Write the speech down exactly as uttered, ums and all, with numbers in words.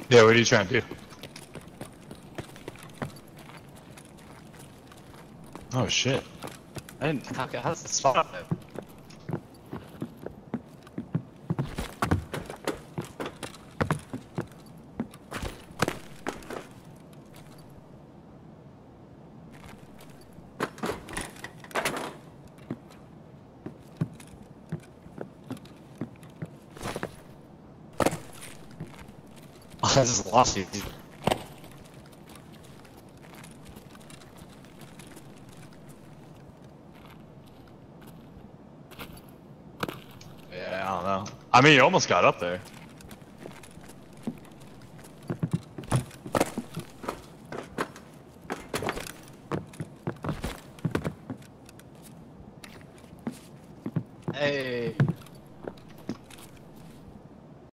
Yeah, what are you trying to do? Oh shit. I didn't. How, how's the spot up there? Oh, I just lost you. Yeah, I don't know. I mean, you almost got up there. Hey.